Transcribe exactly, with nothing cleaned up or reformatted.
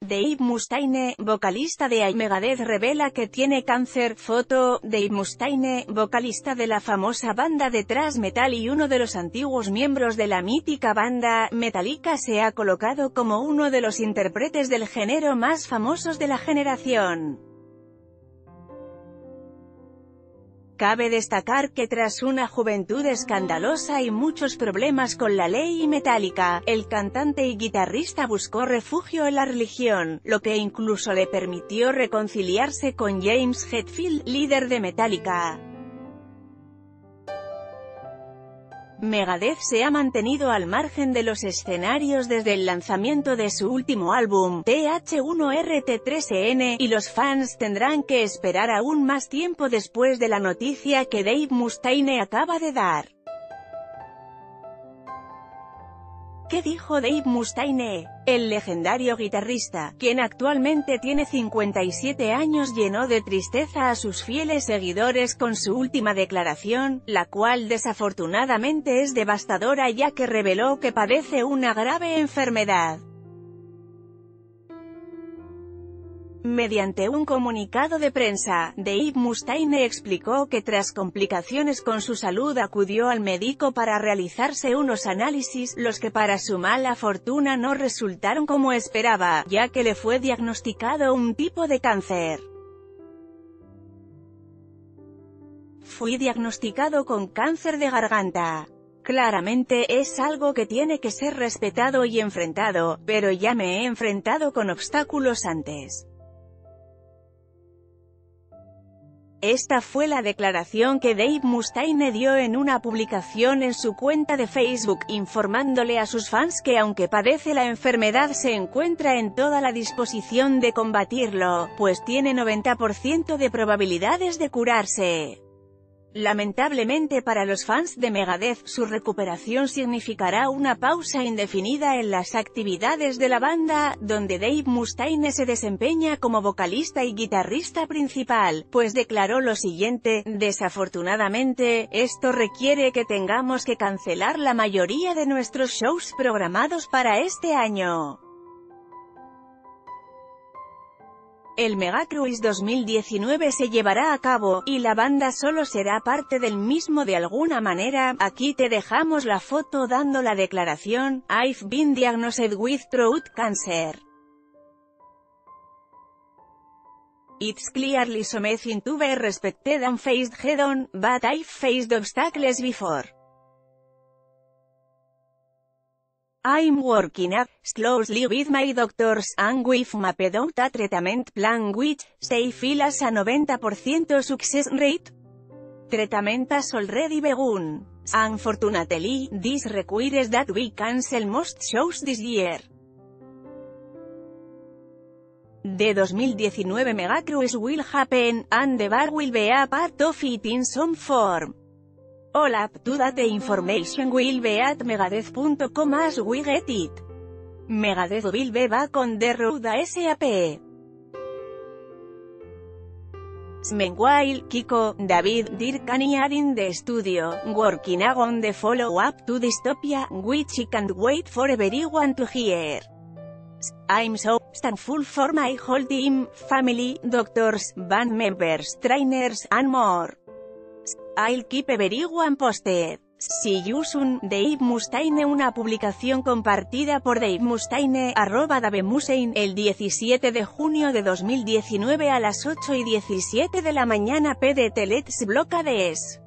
Dave Mustaine, vocalista de Megadeth, revela que tiene cáncer. Foto, Dave Mustaine, vocalista de la famosa banda de thrash metal y uno de los antiguos miembros de la mítica banda Metallica, se ha colocado como uno de los intérpretes del género más famosos de la generación. Cabe destacar que tras una juventud escandalosa y muchos problemas con la ley y Metallica, el cantante y guitarrista buscó refugio en la religión, lo que incluso le permitió reconciliarse con James Hetfield, líder de Metallica. Megadeth se ha mantenido al margen de los escenarios desde el lanzamiento de su último álbum, T H uno R T tres N, y los fans tendrán que esperar aún más tiempo después de la noticia que Dave Mustaine acaba de dar. ¿Qué dijo Dave Mustaine? El legendario guitarrista, quien actualmente tiene cincuenta y siete años, llenó de tristeza a sus fieles seguidores con su última declaración, la cual desafortunadamente es devastadora ya que reveló que padece una grave enfermedad. Mediante un comunicado de prensa, Dave Mustaine explicó que tras complicaciones con su salud acudió al médico para realizarse unos análisis, los que para su mala fortuna no resultaron como esperaba, ya que le fue diagnosticado un tipo de cáncer. Fui diagnosticado con cáncer de garganta. Claramente es algo que tiene que ser respetado y enfrentado, pero ya me he enfrentado con obstáculos antes. Esta fue la declaración que Dave Mustaine dio en una publicación en su cuenta de Facebook, informándole a sus fans que aunque padece la enfermedad se encuentra en toda la disposición de combatirlo, pues tiene noventa por ciento de probabilidades de curarse. Lamentablemente para los fans de Megadeth, su recuperación significará una pausa indefinida en las actividades de la banda, donde Dave Mustaine se desempeña como vocalista y guitarrista principal, pues declaró lo siguiente: desafortunadamente, esto requiere que tengamos que cancelar la mayoría de nuestros shows programados para este año. El Megacruise dos mil diecinueve se llevará a cabo, y la banda solo será parte del mismo de alguna manera. Aquí te dejamos la foto dando la declaración: I've been diagnosed with throat cancer. It's clearly something to be respected and faced head on, but I've faced obstacles before. I'm working up closely with my doctors, and we've mapped out a treatment plan which, they feel has a noventa por ciento success rate. Treatment has already begun. Unfortunately, this requires that we cancel most shows this year. The dos mil diecinueve Megacruise will happen, and the bar will be a part of it in some form. All up to date information will be at megadeth punto com as we get it. Megadeth will be back on the road ASAP. Meanwhile, Kiko, David, Dirk and I are in the studio, working on the follow-up to Dystopia, which I can't wait for everyone to hear. I'm so thankful for my whole team, family, doctors, band members, trainers, and more. I'll keep everyone posted. See you soon. Dave Mustaine. Una publicación compartida por Dave Mustaine, arroba Dave Mustaine, el diecisiete de junio de dos mil diecinueve a las ocho y diecisiete de la mañana P D T Let's Block A D S.